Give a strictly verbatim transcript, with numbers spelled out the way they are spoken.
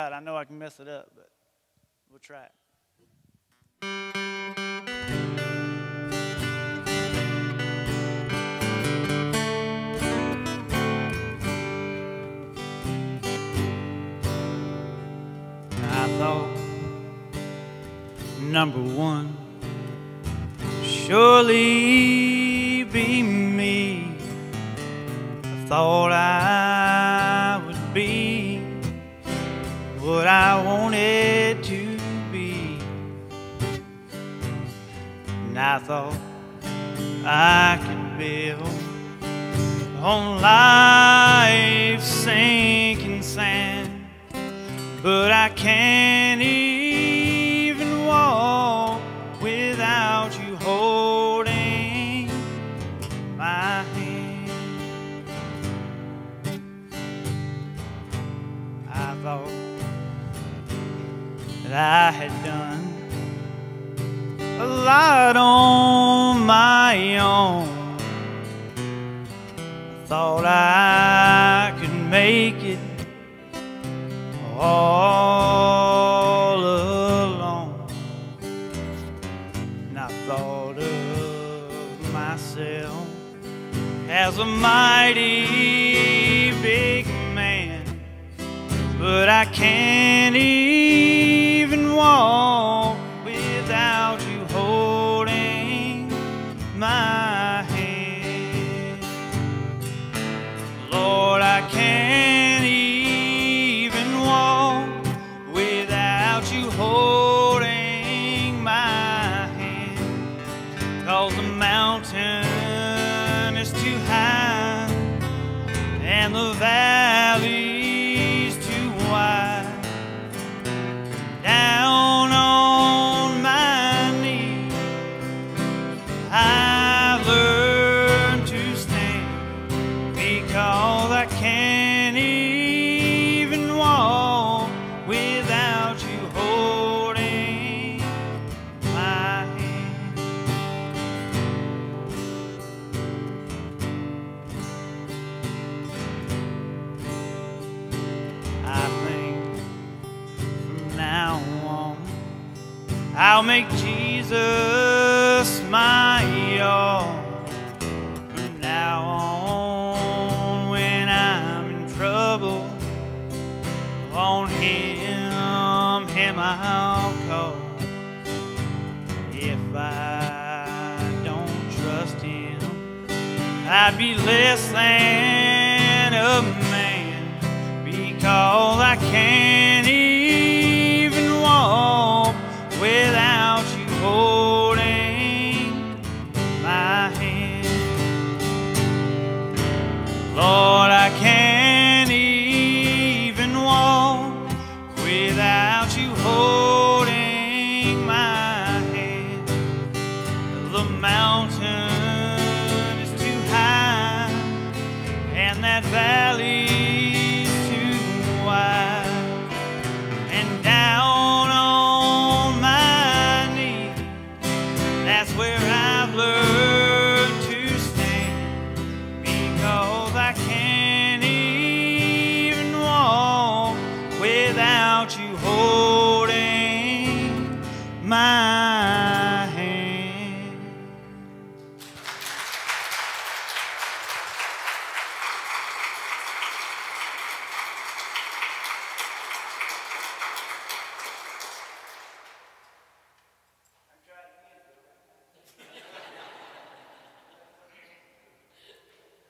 I know I can mess it up, but we'll try it. I thought number one surely be me. I thought I would be what I wanted to be, and I thought I could build on life's sinking sand, but I can't even walk without you holding my hand. I thought that I had done a lot on my own. I thought I could make it all alone, and I thought of myself as a mighty big man, but I can't even walk without you holding my hand. Lord, I can't even walk without you holding my hand, 'cause the mountain is too high and the valley's too wide. Down on my knees I've learned to stand, because I can't even walk without you holding my hand. I think from now on I'll make Jesus my all. From now on, when I'm in trouble, on him, him I'll call. If I don't trust him, I'd be less than a man, because I can't even walk without you holding my hand. Lord, I can't even walk without you holding my hand. The mountain is too high and that valley's too wide, and down on my knees, that's where I've learned to stand, because I can't even walk without you holding my